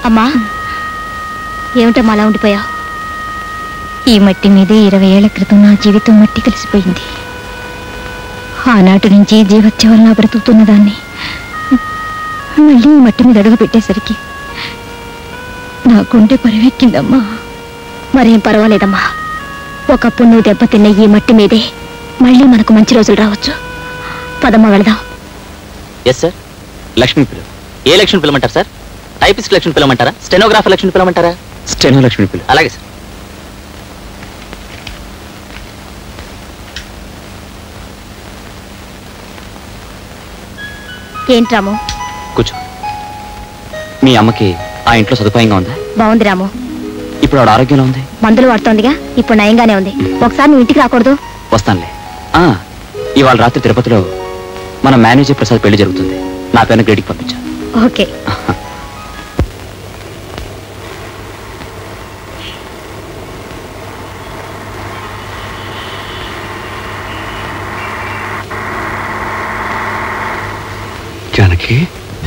అమ్మా, ఏమిటమ్మా అలా ఉండిపోయావు? ఈ మట్టి మీదే 20 ఏళ్ల క్రితం నా జీవితం మట్టి కలిసిపోయింది. ఆనాటి నుంచి జీవత్యవలన బ్రతుకుతున్న దాన్ని మళ్ళీ ఈ మట్టి మీద అడుగు పెట్టేసరికి నా గుండె పరివెక్కిందమ్మా. మరేం పర్వాలేదమ్మా, ఒకప్పుడు నువ్వు దెబ్బతిన్న ఈ మట్టి మీదే మళ్ళీ మనకు మంచి రోజులు రావచ్చు. పదమ్మా వెళదాం. Yes sir. లక్ష్మి పిలు. ఏ లక్ష్మి పిలమంటారు సార్? టైపిస్ట్ లక్ష్మి పిలమంటారా? స్టెనోగ్రాఫర్ లక్ష్మి పిలమంటారా? స్టెనో లక్ష్మి పిలు. అలాగే సార్. ఏంటి రాము? కూర్చో. మీ అమ్మకి ఆ ఇంట్లో సదుపాయంగా ఉందా? బాగుంది రాము. ఇప్పుడు ఆవిడ ఆరోగ్యంలో ఉంది? మందులు వాడుతోందిగా, ఇప్పుడు నయంగానే ఉంది. ఒకసారి నువ్వు ఇంటికి రాకూడదు? వస్తానులే. ఇవాళ రాత్రి తిరుపతిలో మన మేనేజర్ ప్రసాద్ పెళ్లి జరుగుతుంది. నా పేరున గ్రేడికి పంపించా. ఓకే. జానకి,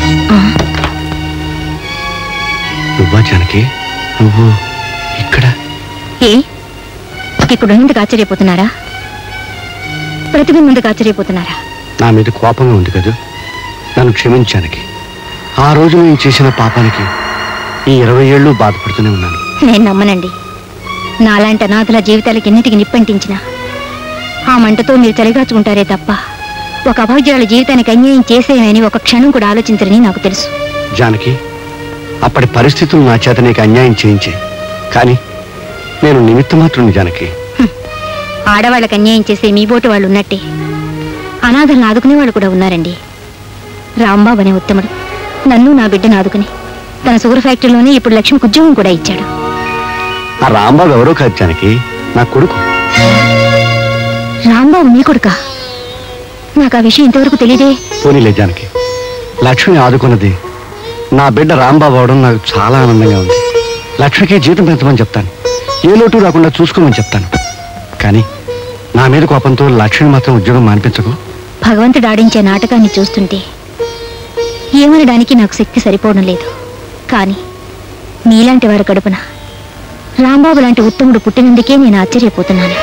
నువ్వా జానకి? నువ్వు ఇక్కడ? ఇప్పుడు ఎందుకు ఆశ్చర్యపోతున్నారా? ప్రతిభ ముందుకు ఆశ్చర్యపోతున్నారా? నా మీద కోపంగా ఉంది కదా, నన్ను క్షమించానికి. ఆ రోజు నేను చేసిన పాపానికి ఈ 20 ఏళ్ళు బాధపడుతూనే ఉన్నాను. నేను నమ్మనండి. నాలాంటి అనాథల జీవితాలకి ఎన్నిటికి నిప్పంటించినా ఆ మంటతో మీరు చలిగాచుకుంటారే తప్ప ఒక అభాగ్యురాల జీవితానికి అన్యాయం చేసేయని ఒక క్షణం కూడా ఆలోచించరని నాకు తెలుసు. జానకి, అప్పటి పరిస్థితులు నా చేత నీకు అన్యాయం చేయించే, కానీ నేను నిమిత్త మాత్రం. జానకి, ఆడవాళ్ళకి అన్యాయం చేసే మీ బోటు వాళ్ళు ఉన్నట్టే అనాథలను ఆదుకునే వాళ్ళు కూడా ఉన్నారండి. రాంబాబు అనే ఉత్తముడు నన్ను నా బిడ్డను ఆదుకుని తన షుగర్ ఫ్యాక్టరీలోనే ఇప్పుడు లక్ష్మికి ఉద్యోగం కూడా ఇచ్చాడు. ఆ రాంబాబు ఎవరో కాదు జానకి, నా కొడుకు. రాంబాబు మీ కొడుకా? నాకు ఆ విషయం ఇంతవరకు తెలియదే. పోనీలే జానకి, లక్ష్మిని ఆదుకున్నది నా బిడ్డ రాంబాబు అవడం నాకు చాలా ఆనందంగా ఉంది. లక్ష్మికి జీతం పెంచమని చెప్తాను, ఏ లోటు రాకుండా చూసుకోమని చెప్తాను. కానీ నా మీద కోపంతో లక్ష్మి మాత్రం ఉద్యోగం మానిపించకు. భగవంతుడు ఆడించే నాటకాన్ని చూస్తుంటే ఏమనడానికి నాకు శక్తి సరిపోవడం లేదు. కానీ మీలాంటి వారి కడుపున రాంబాబు లాంటి ఉత్తముడు పుట్టినందుకే నేను ఆశ్చర్యపోతున్నాను.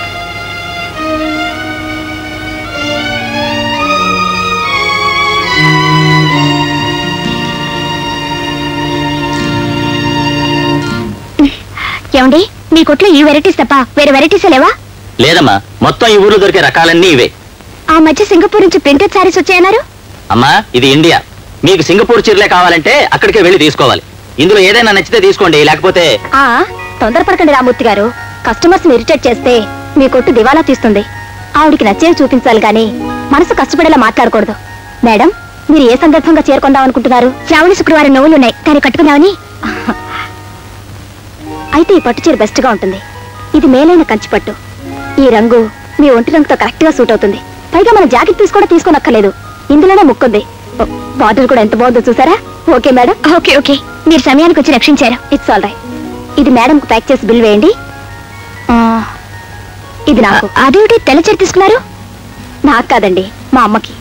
ఏమండి, మీ కొట్లో ఈ వెరైటీస్ తప్ప వేరే వెరైటీస్ లేవా? లేదమ్మా, మొత్తం ఈ ఊర్లో దొరికే రకాలన్నీ ఇవే. ఆ మధ్య సింగపూర్ నుంచి ప్రింటెడ్ సారీస్ వచ్చాయన్నారు. అమ్మా, ఇది ఇండియా. మీకు సింగపూర్ చీరలే కావాలంటే అక్కడికే వెళ్ళి తీసుకోవాలి. ఇందులో ఏదైనా నచ్చితే తీసుకోండి, లేకపోతే. తొందరపడకండి రామూర్తి గారు. కస్టమర్స్ ఇరిటేట్ చేస్తే మీ కొట్టు దివాలా తీస్తుంది. ఆవిడికి నచ్చేవి చూపించాలి కానీ మనసు కష్టపడేలా మాట్లాడకూడదు. మేడం, మీరు ఏ సందర్భంగా చేరుకుందాం అనుకుంటున్నారు? శ్రావణ శుక్రవారం నవ్వులున్నాయి, దాన్ని కట్టుకుందామని. అయితే ఈ పట్టు చీర బెస్ట్ గా ఉంటుంది. ఇది మేలైన కంచి పట్టు. ఈ రంగు మీ ఒంటి రంగుతో కరెక్ట్ గా సూట్ అవుతుంది. పైగా మన జాకెట్ పీస్ కూడా తీసుకోనక్కర్లేదు, ఇందులోనే ముక్కుంది. బాటిల్ కూడా ఎంత బాగుందో చూసారా? Okay madam. ఓకే ఓకే, మీరు సమయానికి వచ్చి రక్షించారు. It's all right. ఇది మేడంకు ప్యాక్ చేసి బిల్ వేయండి. ఇది నాకు. అదేమిటి తెల్ల చీర తీసుకున్నారు? నాకు కాదండి, మా అమ్మకి.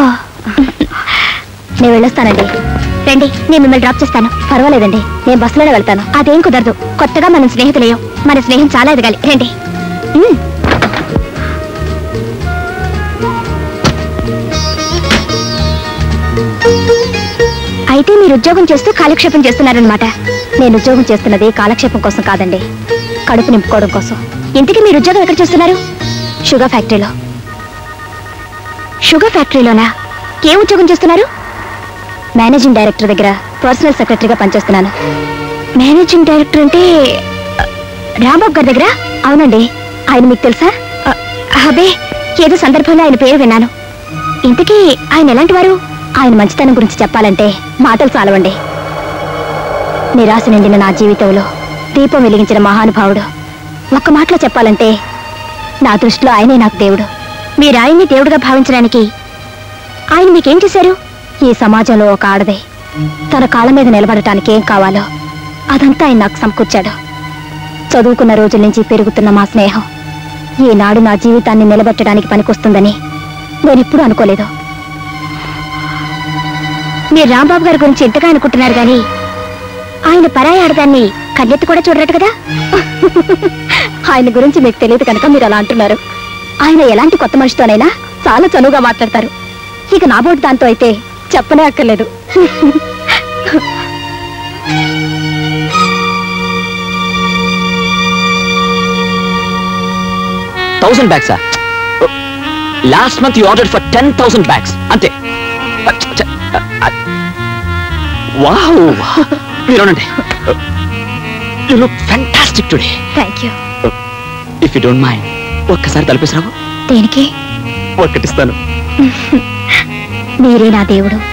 నేను వెళ్ళొస్తానండి. రండి, నేను మిమ్మల్ని డ్రాప్ చేస్తాను. పర్వాలేదండి, నేను బస్సులోనే వెళ్తాను. అదేం కుదరదు. కొత్తగా మనం స్నేహితులేయం, మన స్నేహం చాలా ఎదగాలి. రండి. అయితే మీరు ఉద్యోగం చేస్తూ కాలక్షేపం చేస్తున్నారనమాట. నేను ఉద్యోగం చేస్తున్నది కాలక్షేపం కోసం కాదండి, కడుపు నింపుకోవడం కోసం. ఇంతకీ మీరు ఉద్యోగం ఎక్కడ చేస్తున్నారు? షుగర్ ఫ్యాక్టరీలో. షుగర్ ఫ్యాక్టరీలోనా? ఏ ఉద్యోగం చేస్తున్నారు? మేనేజింగ్ డైరెక్టర్ దగ్గర పర్సనల్ సెక్రటరీగా పనిచేస్తున్నాను. మేనేజింగ్ డైరెక్టర్ అంటే రాంబాబు గారి దగ్గర? అవునండి. ఆయన మీకు తెలుసా? అబే, ఏదో సందర్భంలో ఆయన పేరు విన్నాను. ఇంతకీ ఆయన ఎలాంటి వారు? ఆయన మంచితనం గురించి చెప్పాలంటే మాటలు చాలవండి. నిరాశ నిండిన నా జీవితంలో దీపం వెలిగించిన మహానుభావుడు. ఒక్క మాటలో చెప్పాలంటే నా దృష్టిలో ఆయనే నాకు దేవుడు. మీరు ఆయన్ని దేవుడిగా భావించడానికి ఆయన మీకేం చేశారు? ఈ సమాజంలో ఒక ఆడదే తన కాళ్ళ మీద నిలబడటానికి ఏం కావాలో అదంతా ఆయన నాకు సమకూర్చాడు. చదువుకున్న రోజుల నుంచి పెరుగుతున్న మా స్నేహం ఈనాడు నా జీవితాన్ని నిలబెట్టడానికి పనికొస్తుందని నేనెప్పుడూ అనుకోలేదు. మీరు రాంబాబు గారి గురించి ఎంతగా అనుకుంటున్నారు కానీ ఆయన పరాయి ఆడదాన్ని కన్నెత్తి కూడా చూడరట కదా. ఆయన గురించి మీకు తెలియదు కనుక మీరు అలా అంటున్నారు. ఆయన ఎలాంటి కొత్త మనిషితోనైనా చాలా చనువుగా మాట్లాడతారు. ఇక నా బోటు దాంతో అయితే చెప్పనే అక్కర్లేదు. 1000 bags. Last month you ordered for 10,000 bags. Ante. Wow. You look fantastic today. Thank you. If you don't mind, ఒక్కసారి తలుపేసిరావు. దేనికి? ఒక్కటిస్తాను. మీరే నా దేవుడు.